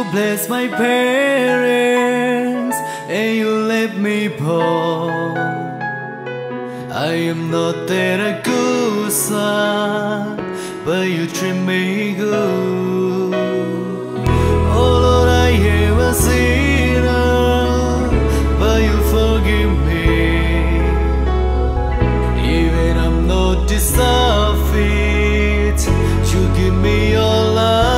blessed my parents and you left me poor. I am not that a good son, but you treat me good. Oh Lord, I am a sinner, but you forgive me. Even I'm not deserve it, you give me your love.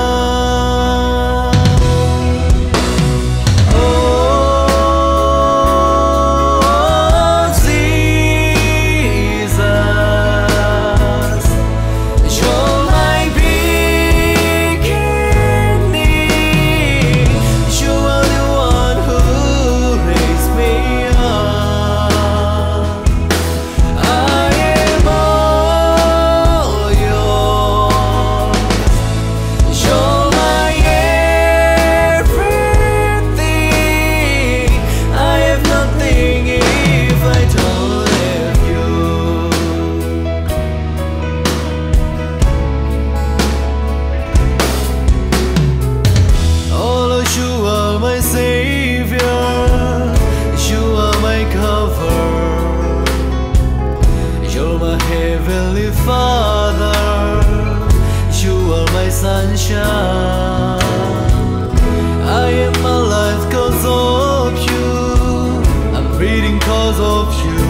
Heavenly Father, you are my sunshine. I am alive cause of you, I'm breathing cause of you.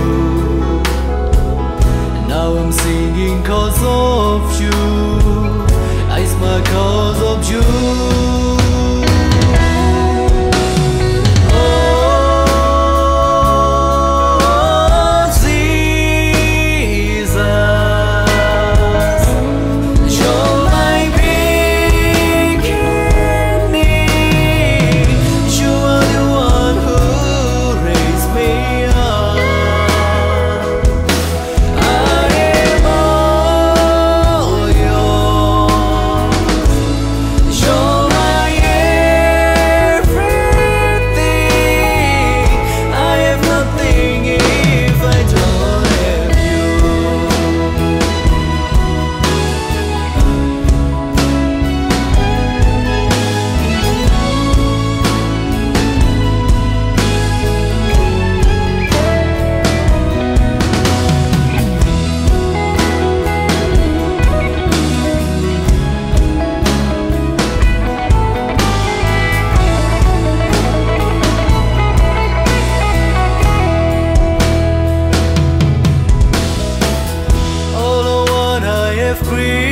Now I'm singing cause of you, I smile cause of you. Free